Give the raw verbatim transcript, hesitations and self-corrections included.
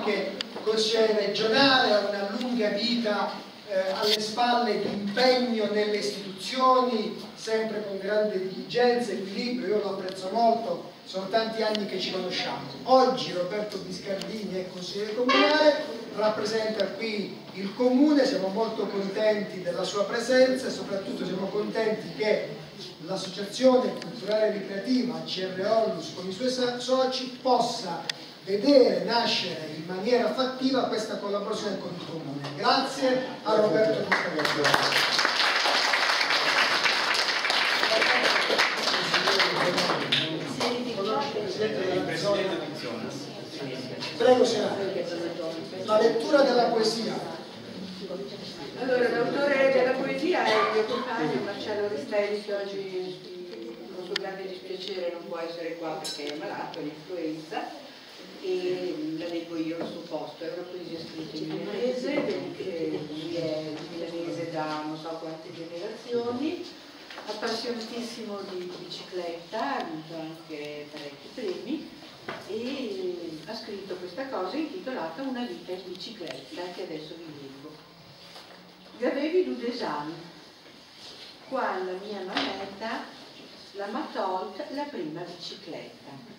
anche consigliere regionale, ha una lunga vita eh, alle spalle di impegno nelle istituzioni, sempre con grande diligenza e equilibrio. Io lo apprezzo molto, sono tanti anni che ci conosciamo. Oggi Roberto Biscardini è consigliere comunale, rappresenta qui il comune, siamo molto contenti della sua presenza e soprattutto siamo contenti che l'associazione culturale e ricreativa C R Onlus con i suoi soci possa vedere nascere in maniera fattiva questa collaborazione con il comune. Grazie a Roberto Biscardini. Prego, senatore. La lettura della poesia. Allora, l'autore della poesia è il mio compagno Marcello Restelli, che oggi con suo grande dispiacere non può essere qua perché è malato, è l'influenza, e la leggo io al suo posto. È una poesia scritta in milanese, lui è milanese da non so quante generazioni, appassionatissimo di bicicletta, ha vinto anche parecchi premi e ha scritto questa cosa intitolata Una vita in bicicletta, che adesso vi leggo. Vi avevi du desan, qua la mia mametta la m'ha tolta la prima bicicletta.